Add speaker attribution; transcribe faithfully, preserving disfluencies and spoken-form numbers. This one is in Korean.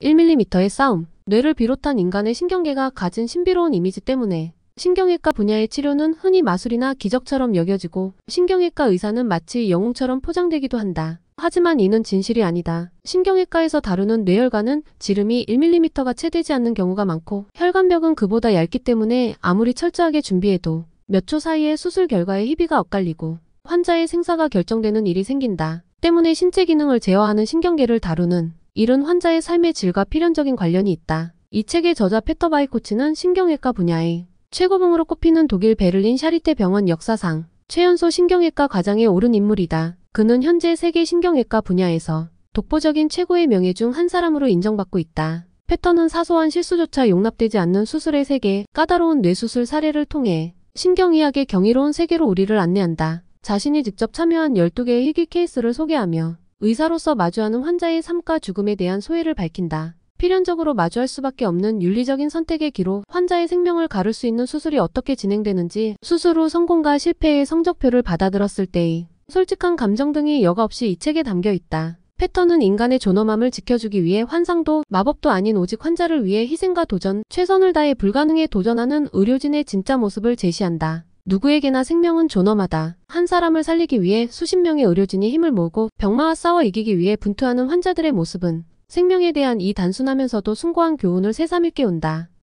Speaker 1: 일 밀리미터의 싸움. 뇌를 비롯한 인간의 신경계가 가진 신비로운 이미지 때문에 신경외과 분야의 치료는 흔히 마술이나 기적처럼 여겨지고 신경외과 의사는 마치 영웅처럼 포장되기도 한다. 하지만 이는 진실이 아니다. 신경외과에서 다루는 뇌혈관은 지름이 일 밀리미터가 채 되지 않는 경우가 많고 혈관벽은 그보다 얇기 때문에 아무리 철저하게 준비해도 몇 초 사이에 수술 결과에 희비가 엇갈리고 환자의 생사가 결정되는 일이 생긴다. 때문에 신체 기능을 제어하는 신경계를 다루는 일은 환자의 삶의 질과 필연적인 관련이 있다. 이 책의 저자 페터 바이코치는 신경외과 분야의 최고봉으로 꼽히는 독일 베를린 샤리테 병원 역사상 최연소 신경외과 과장에 오른 인물이다. 그는 현재 세계 신경외과 분야에서 독보적인 최고의 명예 중 한 사람으로 인정받고 있다. 페터는 사소한 실수조차 용납되지 않는 수술의 세계, 까다로운 뇌수술 사례를 통해 신경의학의 경이로운 세계로 우리를 안내한다. 자신이 직접 참여한 열두 개의 희귀 케이스를 소개하며 의사로서 마주하는 환자의 삶과 죽음에 대한 소회를 밝힌다. 필연적으로 마주할 수밖에 없는 윤리적인 선택의 기로 환자의 생명을 가를 수 있는 수술이 어떻게 진행되는지, 수술 후 성공과 실패의 성적표를 받아들었을 때의 솔직한 감정 등이 여과없이 이 책에 담겨 있다. 페터는 인간의 존엄함을 지켜주기 위해 환상도 마법도 아닌 오직 환자를 위해 희생과 도전, 최선을 다해 불가능에 도전하는 의료진의 진짜 모습을 제시한다. 누구에게나 생명은 존엄하다. 한 사람을 살리기 위해 수십 명의 의료진이 힘을 모으고 병마와 싸워 이기기 위해 분투하는 환자들의 모습은 생명에 대한 이 단순하면서도 숭고한 교훈을 새삼 일깨운다.